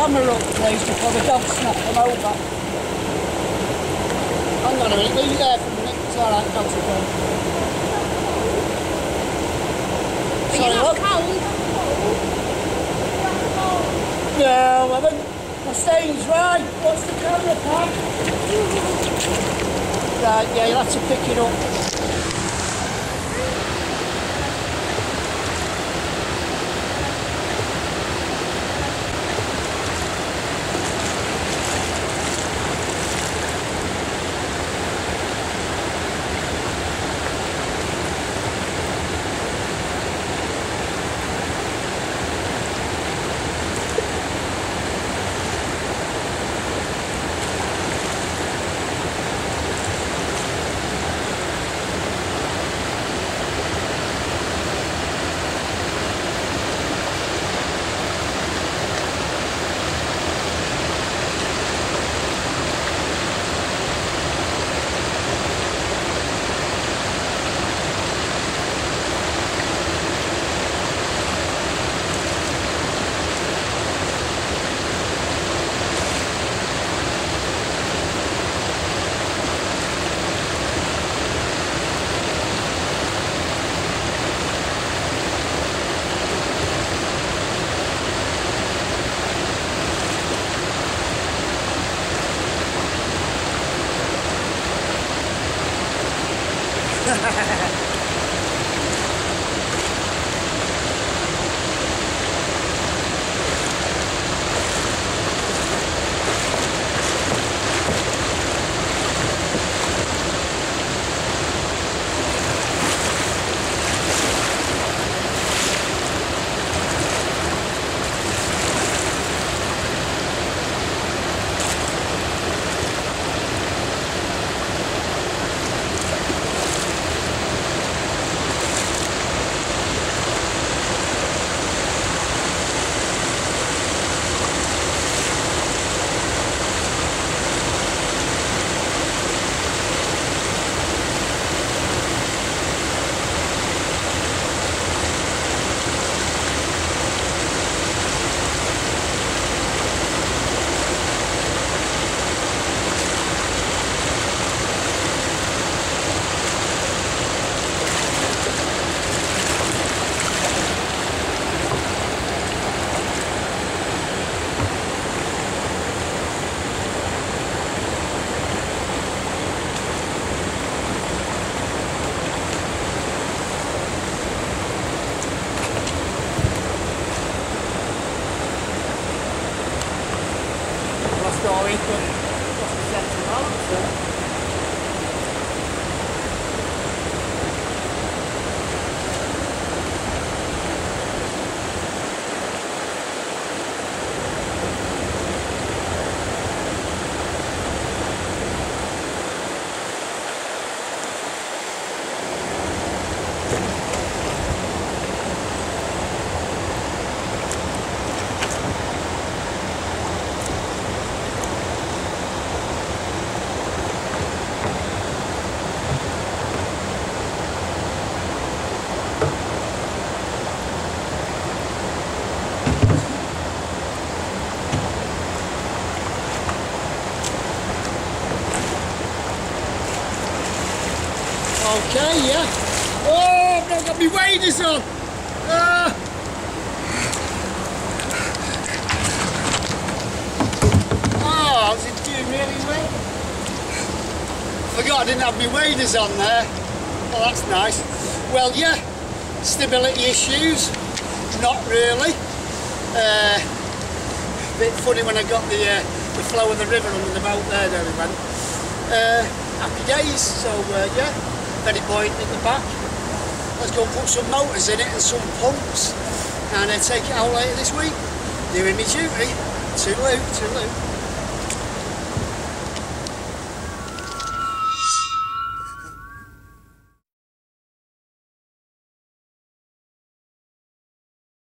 camera up, please, before the dog snap them over. Hang on a minute, leave it there for a minute. It's alright, the dogs are gone. Sorry, look. No, I haven't. My stain's right. What's the camera, Pam? Right, yeah, you'll have to pick it up. Okay, yeah. Oh, I've not got my waders on. Oh, how's it doing really well? Forgot I didn't have my waders on there. Oh, that's nice. Well, yeah, stability issues, not really. Bit funny when I got the flow of the river under the boat there we went. Happy days, so yeah, very buoyant in the back. Let's go and put some motors in it and some pumps and take it out later this week. Doing me duty. Toodaloo, toodaloo.